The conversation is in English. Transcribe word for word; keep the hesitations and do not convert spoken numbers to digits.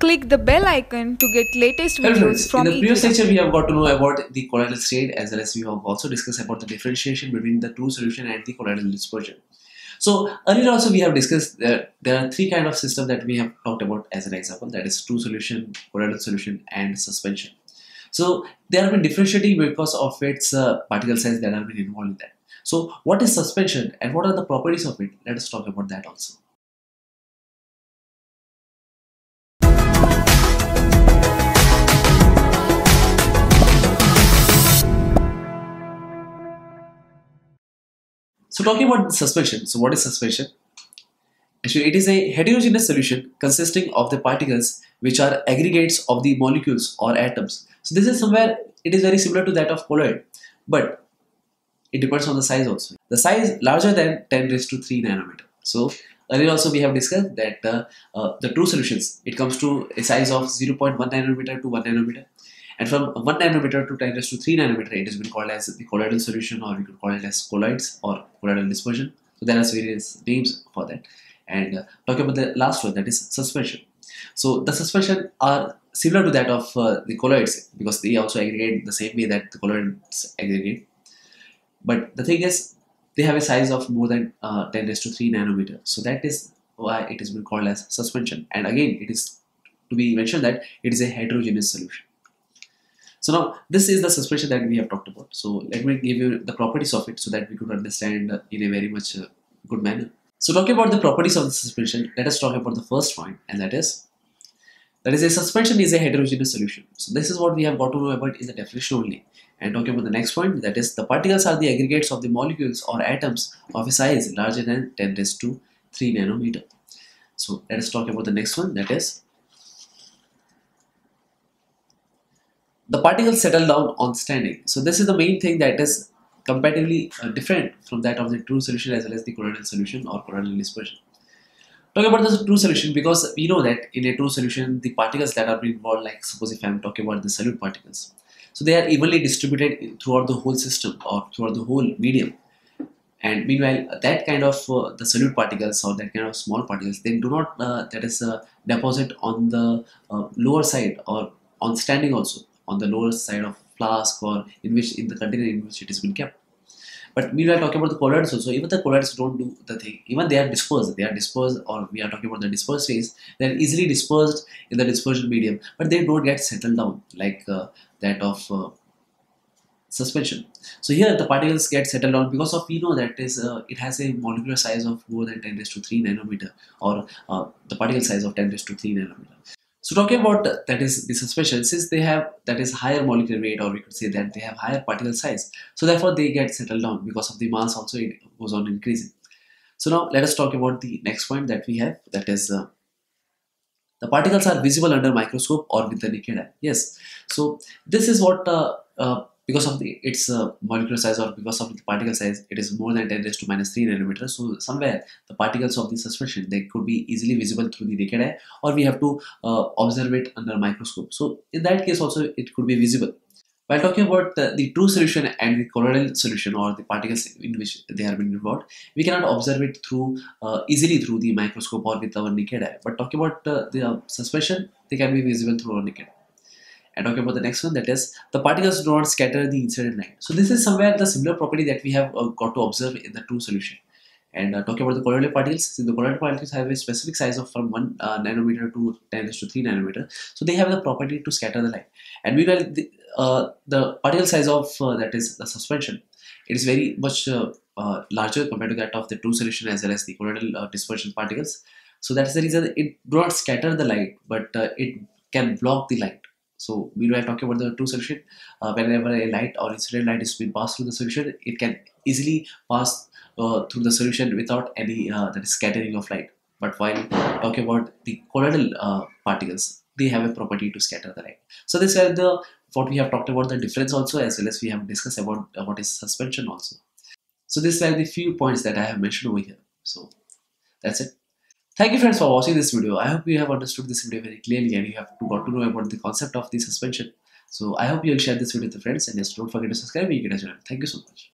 Click the bell icon to get latest Hello videos friends, in from the previous Ekeeda. lecture we have got to know about the colloidal state, as well as we have also discussed about the differentiation between the true solution and the colloidal dispersion. So earlier also we have discussed that there are three kind of systems that we have talked about as an example, that is true solution, colloidal solution and suspension. So they have been differentiating because of its uh, particle size that have been involved in that. So what is suspension and what are the properties of it? Let us talk about that also. So talking about suspension, so what is suspension? Actually, it is a heterogeneous solution consisting of the particles which are aggregates of the molecules or atoms. So this is somewhere, it is very similar to that of colloid, but it depends on the size also. The size larger than ten raised to three nanometer. So earlier also we have discussed that uh, uh, the true solutions, it comes to a size of zero point one nanometer to one nanometer. And from one nanometer to ten raised to three nanometer, it has been called as the colloidal solution, or we could call it as colloids or colloidal dispersion. So there are various names for that. And uh, talking about the last one, that is suspension. So the suspension are similar to that of uh, the colloids, because they also aggregate the same way that the colloids aggregate. But the thing is, they have a size of more than uh, ten raised to three nanometer. So that is why it has been called as suspension. And again, it is to be mentioned that it is a heterogeneous solution. So now this is the suspension that we have talked about. So let me give you the properties of it so that we could understand uh, in a very much uh, good manner. So talking about the properties of the suspension, let us talk about the first point, and that is that is a suspension is a heterogeneous solution. So this is what we have got to know about in the definition only. And talking about the next point, that is the particles are the aggregates of the molecules or atoms of a size larger than ten raised to three nanometer. So let us talk about the next one, that is the particles settle down on standing. So this is the main thing that is comparatively uh, different from that of the true solution as well as the colloidal solution or colloidal dispersion. Talking about the true solution, because we know that in a true solution the particles that are involved, like suppose if I am talking about the solute particles, so they are evenly distributed throughout the whole system or throughout the whole medium. And meanwhile, that kind of uh, the solute particles or that kind of small particles, they do not uh, that is uh, deposit on the uh, lower side or on standing also, on the lower side of flask or in which in the container in which it has been kept. But meanwhile, talking about the colloids also, even the colloids don't do the thing. Even they are dispersed. They are dispersed, or we are talking about the dispersed phase. They are easily dispersed in the dispersion medium, but they don't get settled down like uh, that of uh, suspension. So here the particles get settled down because of we know that is uh, it has a molecular size of more than ten raised to three nanometer, or uh, the particle size of ten raised to three nanometer. So talking about uh, that is the suspension, since they have that is higher molecular weight, or we could say that they have higher particle size, so therefore they get settled down because of the mass also, it goes on increasing. So now let us talk about the next point that we have, that is uh, the particles are visible under microscope or with the naked eye. Yes, so this is what uh, uh, because of the its uh, molecular size, or because of the particle size, it is more than ten raised to minus three nanometer. So somewhere the particles of the suspension, they could be easily visible through the naked eye, or we have to uh, observe it under a microscope. So in that case also it could be visible. While talking about uh, the true solution and the colloidal solution, or the particles in which they are being involved, we cannot observe it through uh, easily through the microscope or with our naked eye. But talking about uh, the uh, suspension, they can be visible through our naked eye. And talking about the next one, that is the particles do not scatter the incident light. So this is somewhere the similar property that we have uh, got to observe in the true solution. And uh, talking about the colloidal particles, since the colloidal particles have a specific size of from one uh, nanometer to ten raised to three nanometer, so they have the property to scatter the light. And meanwhile, the, uh, the particle size of uh, that is the suspension, it is very much uh, uh, larger compared to that of the true solution as well as the colloidal uh, dispersion particles. So that is the reason it do not scatter the light, but uh, it can block the light. So meanwhile, talking about the true solution, uh, whenever a light or incident light is being passed through the solution, it can easily pass uh, through the solution without any uh, that is scattering of light. But while talking about the colloidal uh, particles, they have a property to scatter the light. So this is the what we have talked about the difference also, as well as we have discussed about uh, what is suspension also. So these are the few points that I have mentioned over here. So that's it. Thank you friends for watching this video. I hope you have understood this video very clearly and you have got to know about the concept of the suspension. So I hope you will share this video with your friends, and just don't forget to subscribe if you get a channel. Thank you so much.